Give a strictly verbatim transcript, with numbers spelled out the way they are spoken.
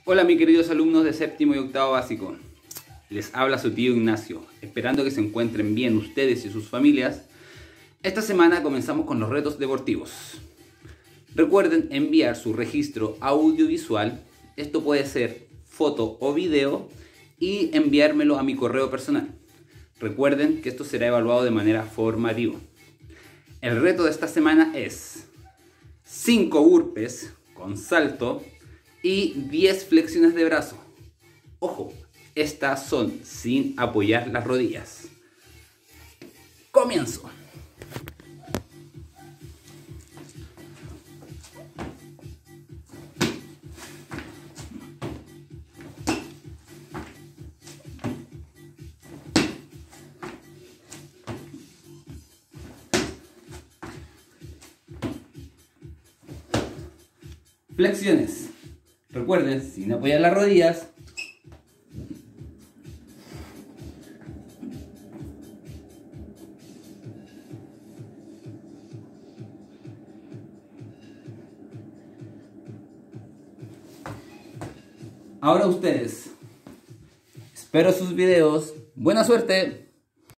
Hola mis queridos alumnos de séptimo y octavo básico, les habla su tío Ignacio, esperando que se encuentren bien ustedes y sus familias. Esta semana comenzamos con los retos deportivos. Recuerden enviar su registro audiovisual, esto puede ser foto o video, y enviármelo a mi correo personal. Recuerden que esto será evaluado de manera formativa. El reto de esta semana es cinco burpees con salto y diez flexiones de brazo. Ojo, estas son sin apoyar las rodillas. Comienzo. Flexiones. Recuerden, sin apoyar las rodillas. Ahora ustedes. Espero sus videos. Buena suerte.